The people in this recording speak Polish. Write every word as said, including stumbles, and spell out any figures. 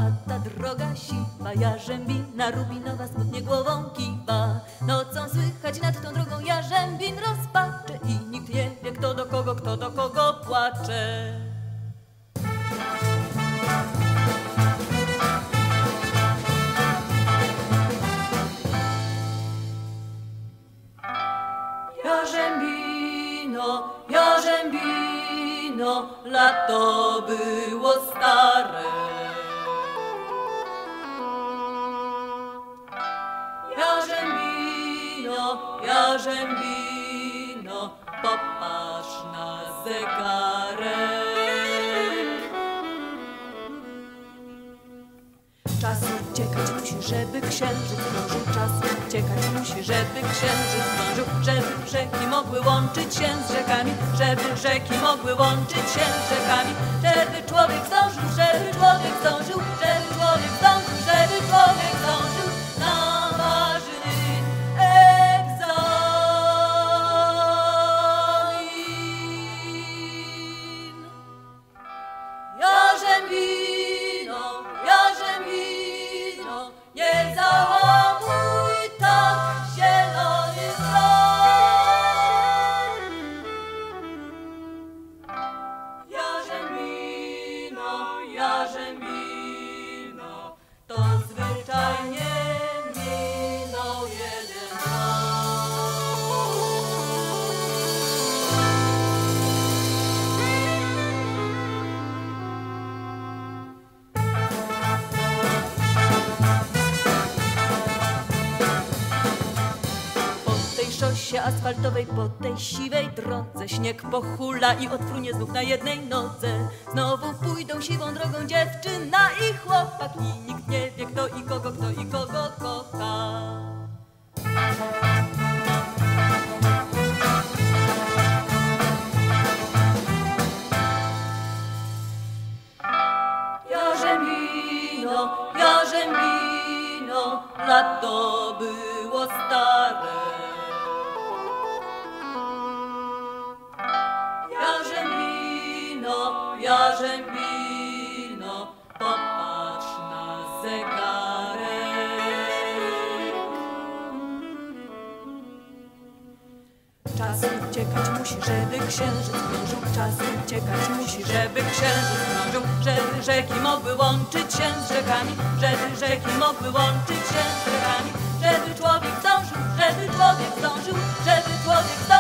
a ta droga siwa, Jarzębina Rubinowa smutnie głową kiwa. Nocą słychać nad tą drogą Jarzębin rozpaczy i nikt nie wie, kto do kogo, kto do kogo płacze. Jarzębino, Jarzębino, lato było stare. Jarzębino, Jarzębino, popatrz na zegarek. Czas uciekać musi, żeby księżyc krążył. Czas uciekać musi, żeby księżyc krążył. Żeby rzeki mogły łączyć się z rzekami. Żeby rzeki mogły łączyć się z rzekami. Żeby człowiek zdążył, żeby człowiek zdążył. Żeby człowiek zdążył, żeby człowiek zdążył na ważny egzamin. Jarzębino, Jarzębino, nie załamuj tak zielonych rąk. Jarzębino, Jarzębino, to zwyczajnie minął jeden szosie asfaltowej, po tej siwej drodze śnieg pochula i odfrunie znów na jednej nodze. Znowu pójdą siwą drogą dziewczyna i chłopak i nikt nie wie, kto i kogo, kto i kogo kocha. Jarzębino, Jarzębino, lato było stare. Jarzębino, Jarzębino, popatrz na zegarek. Czas uciekać musi, żeby księżyc krążył. Czas uciekać musi, żeby księżyc krążył. Żeby rzeki mogły łączyć się z rzekami. Żeby rzeki mogły łączyć się z rzekami. Żeby człowiek zdążył, żeby człowiek zdążył, żeby człowiek zdążył.